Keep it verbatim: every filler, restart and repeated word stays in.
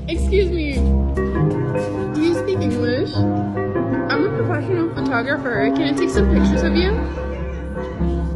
Excuse me. Do you speak English? I'm a professional photographer. Can I take some pictures of you?